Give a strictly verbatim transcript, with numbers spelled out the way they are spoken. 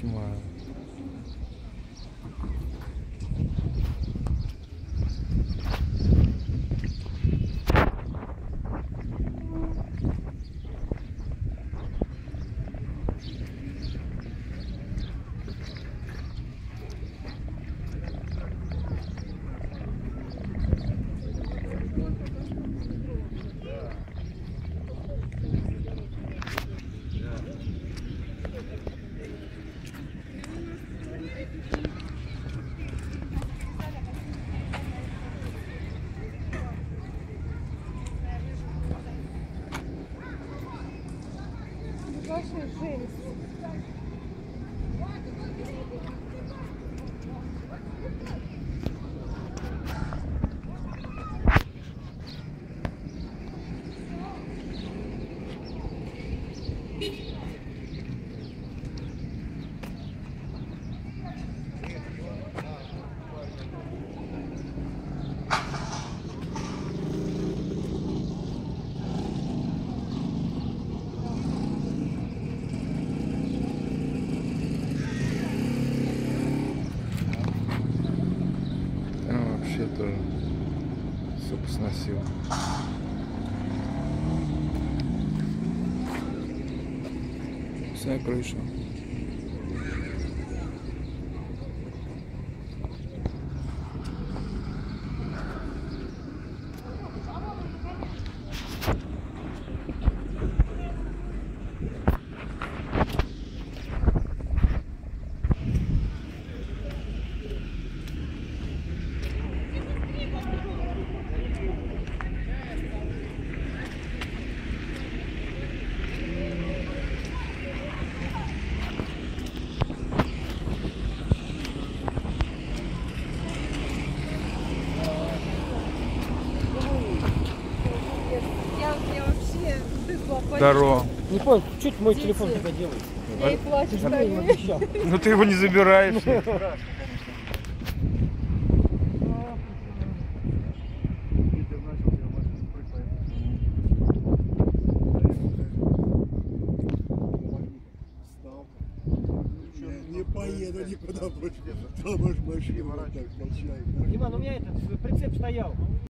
снимаю. Тоже суп сносил. Вся крыша. Здорово. Не понял, что ты мой телефон туда делаешь? Я и плачу, что я им обещал. Ну ты его не забираешь. Не поеду никуда больше. Там аж машина так качает. Иван, у меня этот прицеп стоял.